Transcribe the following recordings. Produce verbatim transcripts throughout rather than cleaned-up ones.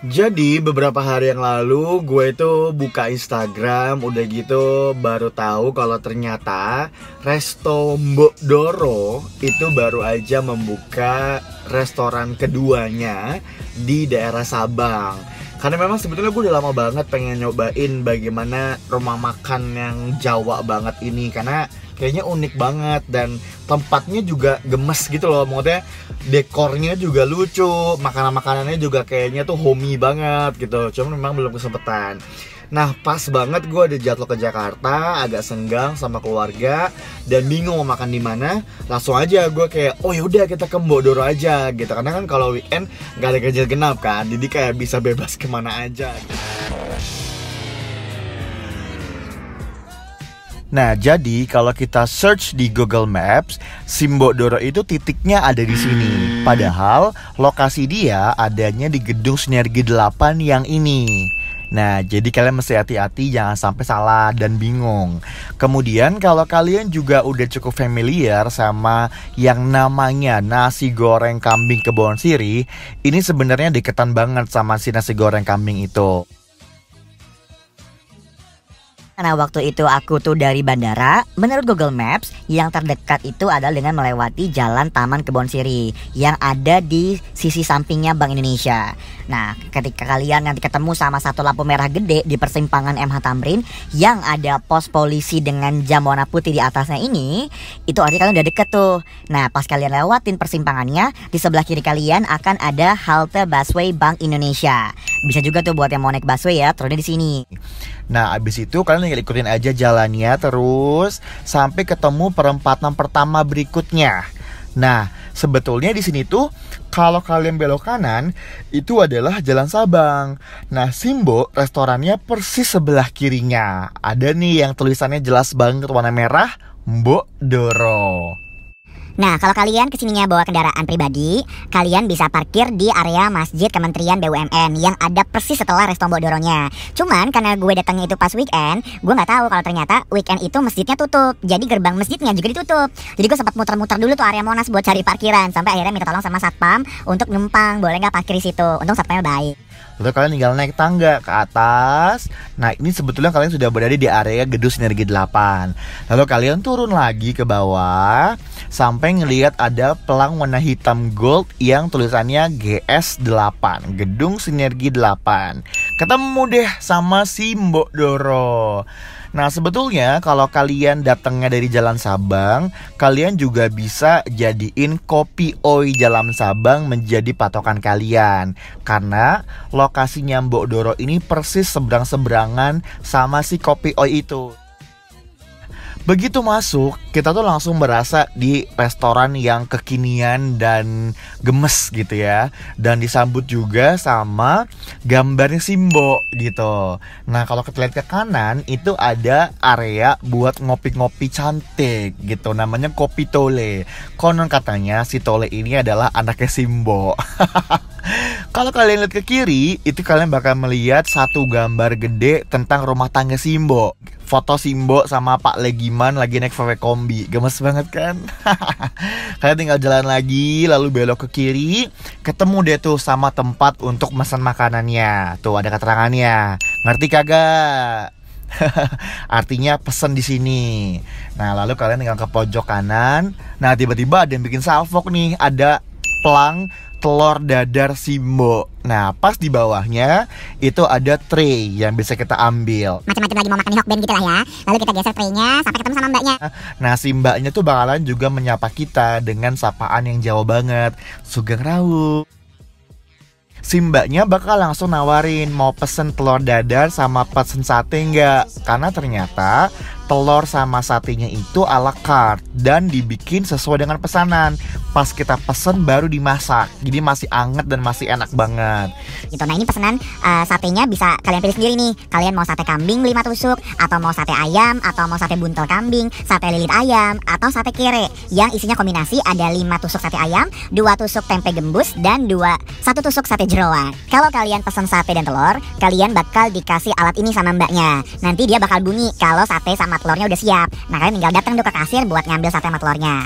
Jadi beberapa hari yang lalu gue itu buka Instagram, udah gitu baru tahu kalau ternyata Resto Mbok Doro itu baru aja membuka restoran keduanya di daerah Sabang. Karena memang sebetulnya gue udah lama banget pengen nyobain bagaimana rumah makan yang Jawa banget ini, karena kayaknya unik banget dan tempatnya juga gemes gitu loh. Maksudnya dekornya juga lucu, makanan-makanannya juga kayaknya tuh homey banget gitu. Cuma memang belum kesempetan. Nah pas banget gue ada jadwal ke Jakarta, agak senggang sama keluarga dan bingung mau makan di mana. Langsung aja gue kayak, oh yaudah kita ke Mbok Doro aja gitu. Karena kan kalau weekend nggak ada ganjil genap kan, jadi kayak bisa bebas kemana aja gitu. Nah, jadi kalau kita search di Google Maps, si Mbok Doro itu titiknya ada di sini. Padahal lokasi dia adanya di Gedung Sinergi delapan yang ini. Nah, jadi kalian mesti hati-hati jangan sampai salah dan bingung. Kemudian kalau kalian juga udah cukup familiar sama yang namanya nasi goreng kambing Kebon Sirih, ini sebenarnya deketan banget sama si nasi goreng kambing itu. Karena waktu itu aku tuh dari bandara, menurut Google Maps yang terdekat itu adalah dengan melewati Jalan Taman Kebon Sirih yang ada di sisi sampingnya Bank Indonesia. Nah, ketika kalian nanti ketemu sama satu lampu merah gede di persimpangan M H Tamrin yang ada pos polisi dengan jam warna putih di atasnya ini, itu artinya kalian udah deket tuh. Nah, pas kalian lewatin persimpangannya, di sebelah kiri kalian akan ada halte busway Bank Indonesia. Bisa juga tuh buat yang mau naik busway ya, turunnya di sini. Nah, abis itu kalian tinggal ikutin aja jalannya terus sampai ketemu perempatan pertama berikutnya. Nah, sebetulnya di sini tuh kalau kalian belok kanan itu adalah Jalan Sabang. Nah, Simbo restorannya persis sebelah kirinya. Ada nih yang tulisannya jelas banget warna merah, Mbok Doro. Nah, kalau kalian kesininya bawa kendaraan pribadi, kalian bisa parkir di area Masjid Kementerian B U M N yang ada persis setelah Resto Mbok Doronya. Cuman karena gue datangnya itu pas weekend, gue nggak tahu kalau ternyata weekend itu masjidnya tutup. Jadi gerbang masjidnya juga ditutup. Jadi gue sempat muter-muter dulu tuh area Monas buat cari parkiran, sampai akhirnya minta tolong sama satpam untuk numpang, boleh nggak parkir di situ. Untung satpamnya baik. Lalu kalian tinggal naik tangga ke atas. Nah, ini sebetulnya kalian sudah berada di area Gedung Sinergi delapan. Lalu kalian turun lagi ke bawah sampai ngelihat ada pelang warna hitam gold yang tulisannya G S delapan, Gedung Sinergi delapan. Ketemu deh sama si Mbok Doro. Nah, sebetulnya kalau kalian datangnya dari Jalan Sabang, kalian juga bisa jadiin Kopi Oi Jalan Sabang menjadi patokan kalian. Karena lokasinya Mbok Doro ini persis seberang-seberangan sama si Kopi Oi itu. Begitu masuk, kita tuh langsung berasa di restoran yang kekinian dan gemes gitu ya. Dan disambut juga sama gambarnya Simbo gitu. Nah, kalau kita lihat ke kanan, itu ada area buat ngopi-ngopi cantik gitu. Namanya Kopi Tole. Konon katanya si Tole ini adalah anaknya Simbo. Kalau kalian lihat ke kiri, itu kalian bakal melihat satu gambar gede tentang rumah tangga Simbo. Foto Simbo sama Pak Legiman lagi naik V W kombi. Gemes banget kan? Kalian tinggal jalan lagi, lalu belok ke kiri, ketemu deh tuh sama tempat untuk pesan makanannya. Tuh ada keterangannya. Ngerti kagak? Artinya pesen di sini. Nah, lalu kalian tinggal ke pojok kanan. Nah, tiba-tiba ada yang bikin salvok nih. Ada pelang telur dadar Simbo. Nah, pas di bawahnya itu ada tray yang bisa kita ambil. Macam-macam lagi mau makan hokben gitu lah ya. Lalu kita geser traynya sampai ketemu sama mbaknya. Nah, si mbaknya tuh bakalan juga menyapa kita dengan sapaan yang Jawa banget. Sugeng Rawu. Si mbaknya bakal langsung nawarin mau pesen telur dadar sama pesen sate nggak. Karena ternyata telur sama satenya itu ala carte dan dibikin sesuai dengan pesanan. Pas kita pesen baru dimasak, jadi masih anget dan masih enak banget gitu. Nah, ini pesanan uh, satenya bisa kalian pilih sendiri nih. Kalian mau sate kambing lima tusuk, atau mau sate ayam, atau mau sate buntel kambing, sate lilit ayam, atau sate kere yang isinya kombinasi ada lima tusuk sate ayam, dua tusuk tempe gembus, dan dua satu tusuk sate jeroan. Kalau kalian pesen sate dan telur, kalian bakal dikasih alat ini sama mbaknya. Nanti dia bakal bunyi kalau sate sama telurnya udah siap. Nah, kalian tinggal datang tuh ke kasir buat ngambil sate sama telurnya.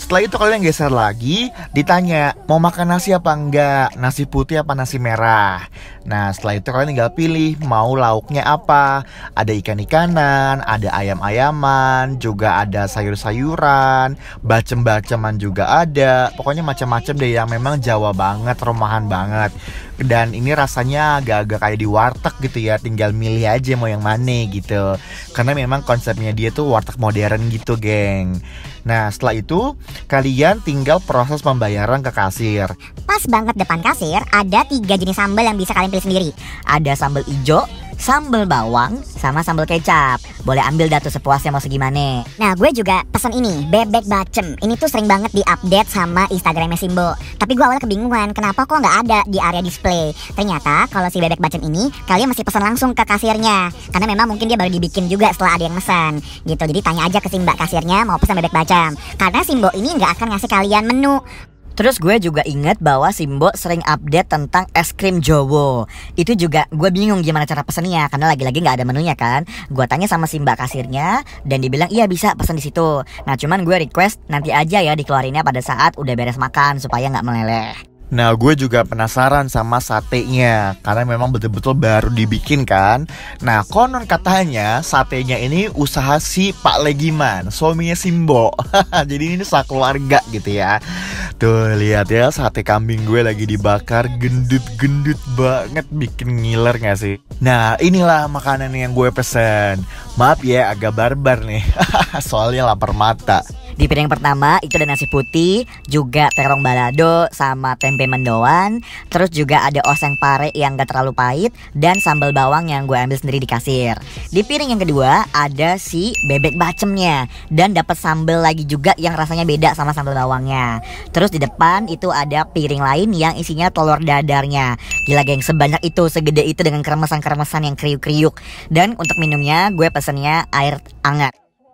setelah itu kalian geser lagi, ditanya mau makan nasi apa enggak, nasi putih apa nasi merah. Nah setelah itu kalian tinggal pilih mau lauknya apa. Ada ikan-ikanan, ada ayam-ayaman, juga ada sayur-sayuran, bacem-baceman juga ada. Pokoknya macam-macam deh yang memang Jawa banget, rumahan banget. Dan ini rasanya agak-agak kayak di warteg gitu ya, tinggal milih aja mau yang mana gitu. Karena memang konsepnya dia tuh warteg modern gitu geng. Nah setelah itu kalian tinggal proses pembayaran ke kasir. Pas banget depan kasir ada tiga jenis sambal yang bisa kalian pilih sendiri. Ada sambal ijo, sambal bawang, sama sambal kecap. Boleh ambil dah tuh sepuasnya mau segimana. Nah gue juga pesen ini, bebek bacem. Ini tuh sering banget diupdate sama Instagramnya Simbo. Tapi gue awalnya kebingungan kenapa kok nggak ada di area display. Ternyata kalau si bebek bacem ini kalian mesti pesan langsung ke kasirnya. Karena memang mungkin dia baru dibikin juga setelah ada yang pesan gitu. Jadi tanya aja ke si mbak kasirnya mau pesan bebek bacem. Karena Simbo ini nggak akan ngasih kalian menu. Terus gue juga inget bahwa Simbo sering update tentang es krim Jowo. Itu juga gue bingung gimana cara pesennya karena lagi-lagi nggak ada menunya kan. Gue tanya sama si mbak kasirnya dan dibilang iya bisa pesen di situ. Nah cuman gue request nanti aja ya dikeluarinnya pada saat udah beres makan supaya nggak meleleh. Nah gue juga penasaran sama satenya karena memang betul-betul baru dibikin kan. Nah konon katanya satenya ini usaha si Pak Legiman, suaminya Simbo. Jadi ini sakeluarga gitu ya. Tuh lihat ya sate kambing gue lagi dibakar, gendut-gendut banget, bikin ngiler gak sih? Nah inilah makanan yang gue pesen. Maaf ya agak barbar nih, soalnya lapar mata. Di piring pertama itu ada nasi putih, juga terong balado sama tempe mendoan. Terus juga ada oseng pare yang gak terlalu pahit dan sambal bawang yang gue ambil sendiri di kasir. Di piring yang kedua ada si bebek bacemnya dan dapat sambal lagi juga yang rasanya beda sama sambal bawangnya. Terus di depan itu ada piring lain yang isinya telur dadarnya. Gila geng, sebanyak itu, segede itu dengan kremesan-kremesan yang kriuk-kriuk. Dan untuk minumnya gue pesennya air hangat.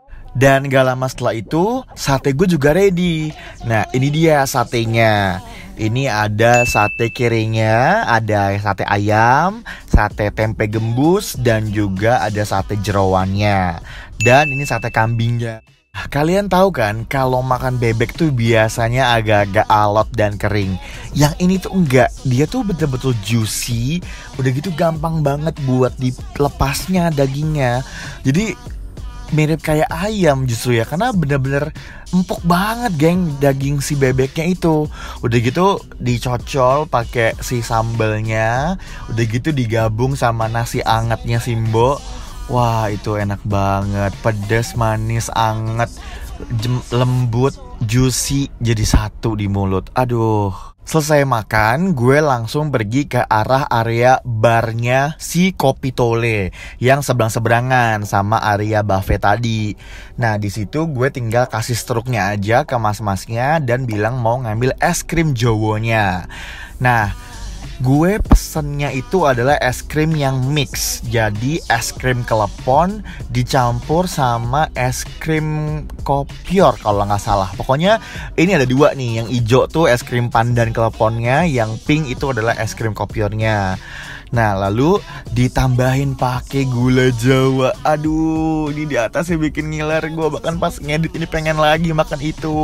Dan gak lama setelah itu sate gue juga ready. Nah ini dia satenya. Ini ada sate kiringnya, ada sate ayam, sate tempe gembus, dan juga ada sate jerawannya. Dan ini sate kambingnya. Kalian tahu kan kalau makan bebek tuh biasanya agak-agak alot dan kering. Yang ini tuh enggak, dia tuh betul-betul juicy. Udah gitu gampang banget buat dilepasnya dagingnya. Jadi mirip kayak ayam justru ya, karena bener-bener empuk banget geng daging si bebeknya itu. Udah gitu dicocol pakai si sambalnya, udah gitu digabung sama nasi angetnya Simbo. Wah itu enak banget, pedas, manis, anget, jem, lembut, juicy jadi satu di mulut. Aduh. Selesai makan, gue langsung pergi ke arah area barnya si Kopi Tole yang seberang-seberangan sama area buffet tadi. Nah, di situ gue tinggal kasih struknya aja ke mas-masnya dan bilang mau ngambil es krim Jowonya. Nah, gue pesennya itu adalah es krim yang mix. Jadi es krim klepon dicampur sama es krim kopior kalau nggak salah. Pokoknya ini ada dua nih. Yang hijau tuh es krim pandan keleponnya, yang pink itu adalah es krim kopiornya. Nah lalu ditambahin pakai gula Jawa. Aduh ini di atasnya bikin ngiler. Gue bahkan pas ngedit ini pengen lagi makan itu.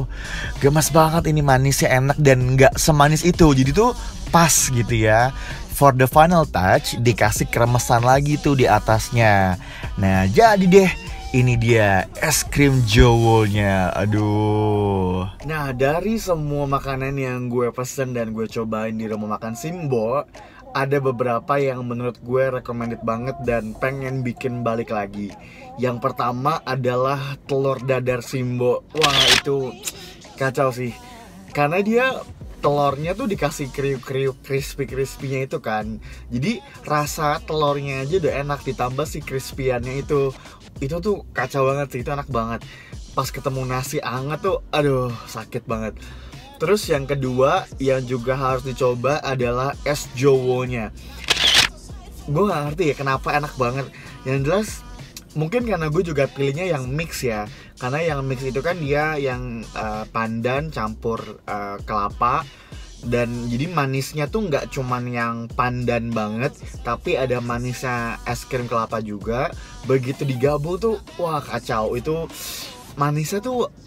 Gemas banget, ini manisnya enak dan nggak semanis itu. Jadi tuh pas gitu ya. For the final touch dikasih kremesan lagi tuh di atasnya. Nah jadi deh, ini dia es krim Jowonya. Aduh. Nah dari semua makanan yang gue pesen dan gue cobain di rumah makan Simbo, ada beberapa yang menurut gue recommended banget dan pengen bikin balik lagi. Yang pertama adalah telur dadar Simbo. Wah itu kacau sih, karena dia telurnya tuh dikasih kriuk-kriuk crispy-crispy-nya itu kan. Jadi rasa telurnya aja udah enak, ditambah si crispy-annya itu. Itu tuh kacau banget sih, itu enak banget. Pas ketemu nasi anget tuh, aduh sakit banget. Terus yang kedua yang juga harus dicoba adalah es Jowonya. Gue gak ngerti ya kenapa enak banget. Yang jelas mungkin karena gue juga pilihnya yang mix ya. Karena yang mix itu kan dia yang uh, pandan campur uh, kelapa. Dan jadi manisnya tuh gak cuman yang pandan banget, tapi ada manisnya es krim kelapa juga. Begitu digabung tuh wah kacau. Itu manisnya tuh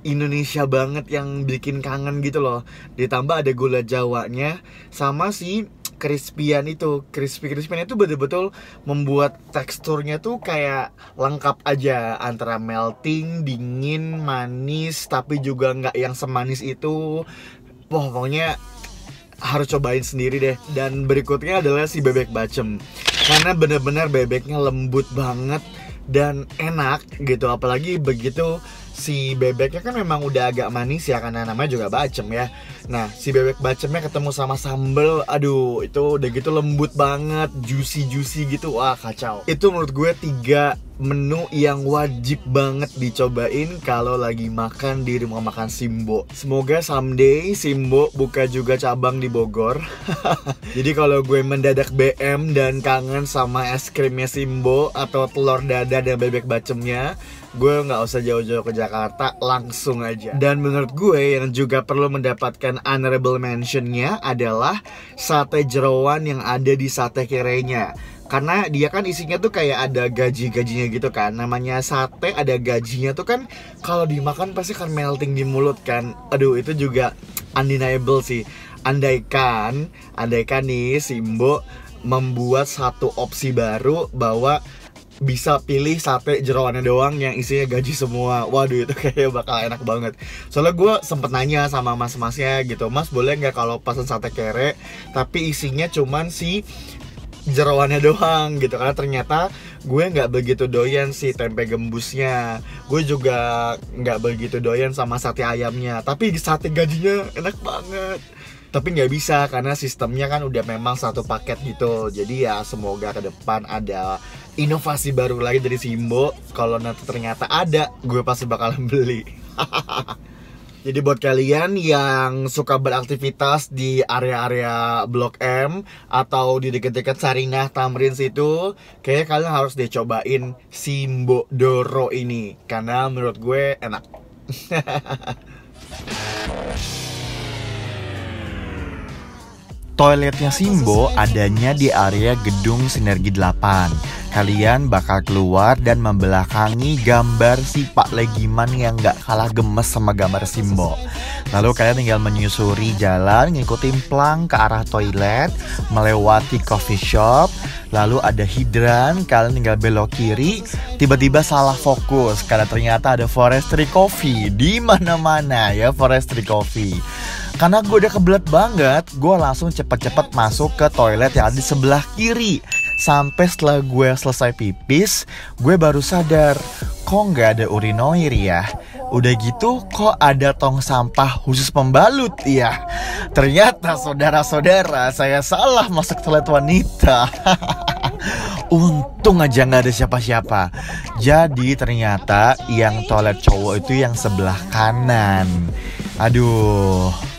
Indonesia banget yang bikin kangen gitu loh. Ditambah ada gula jawanya sama si crispy-an itu. Crispy-crispy itu betul-betul membuat teksturnya tuh kayak lengkap aja, antara melting, dingin, manis, tapi juga nggak yang semanis itu. Wah, pokoknya harus cobain sendiri deh. Dan berikutnya adalah si bebek bacem, karena bener-bener bebeknya lembut banget dan enak gitu. Apalagi begitu si bebeknya kan memang udah agak manis ya, karena namanya juga bacem ya. Nah, si bebek bacemnya ketemu sama sambel, aduh itu udah gitu lembut banget, juicy-juicy gitu. Wah, kacau. Itu menurut gue tiga menu yang wajib banget dicobain kalau lagi makan di rumah makan Simbo. Semoga someday Simbo buka juga cabang di Bogor. Jadi kalau gue mendadak B M dan kangen sama es krimnya Simbo atau telur dada dan bebek bacemnya, gue nggak usah jauh-jauh ke Jakarta, langsung aja. Dan menurut gue yang juga perlu mendapatkan honorable mentionnya adalah sate jeroan yang ada di sate kerenya. Karena dia kan isinya tuh kayak ada gaji-gajinya gitu kan. Namanya sate ada gajinya tuh kan, kalau dimakan pasti kan melting di mulut kan. Aduh, itu juga undeniable sih. Andaikan, andaikan nih Simbo membuat satu opsi baru bahwa bisa pilih sate jeroannya doang yang isinya gaji semua. Waduh, itu kayak bakal enak banget. Soalnya gue sempet nanya sama mas-masnya gitu, "Mas, boleh nggak kalau pesan sate kere tapi isinya cuman si jeroannya doang?" gitu. Karena ternyata gue nggak begitu doyan si tempe gembusnya. Gue juga nggak begitu doyan sama sate ayamnya. Tapi sate gajinya enak banget. Tapi nggak bisa karena sistemnya kan udah memang satu paket gitu. Jadi ya semoga ke depan ada inovasi baru lagi dari Simbo. Kalau nanti ternyata ada, gue pasti bakalan beli. Jadi buat kalian yang suka beraktivitas di area-area Blok M atau di dekat-dekat Sarinah, Tamrin situ, kayaknya kalian harus deh cobain Simbo Doro ini, karena menurut gue enak. Toiletnya Simbo adanya di area gedung Sinergi delapan. Kalian bakal keluar dan membelakangi gambar si Pak Legiman yang gak kalah gemes sama gambar Simbo. Lalu kalian tinggal menyusuri jalan, ngikutin plang ke arah toilet, melewati coffee shop, lalu ada hidran, kalian tinggal belok kiri, tiba-tiba salah fokus karena ternyata ada Forestry Coffee di mana-mana ya, Forestry Coffee. Karena gue udah kebelet banget, gue langsung cepet-cepet masuk ke toilet yang ada di sebelah kiri. Sampai setelah gue selesai pipis, gue baru sadar, kok nggak ada urinoir ya? Udah gitu, kok ada tong sampah khusus pembalut ya? Ternyata saudara-saudara, saya salah masuk toilet wanita. Untung aja nggak ada siapa-siapa. Jadi ternyata yang toilet cowok itu yang sebelah kanan. Aduh.